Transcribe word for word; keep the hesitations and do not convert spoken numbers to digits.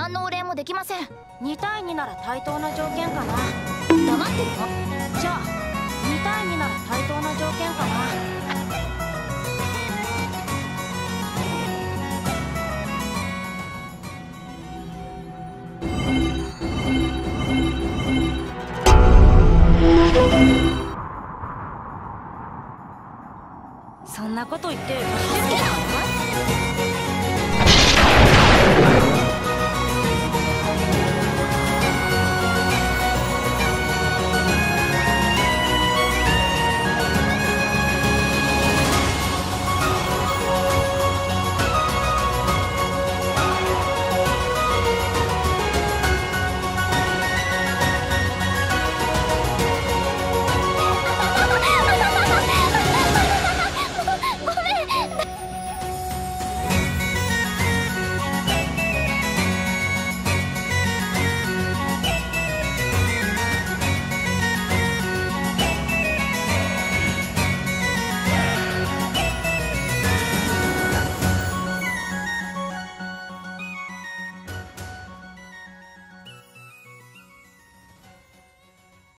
何のお礼もできません。 に対になら対等な条件かな。 黙ってるの？ じゃあに対になら対等な条件かな。そんなこと言って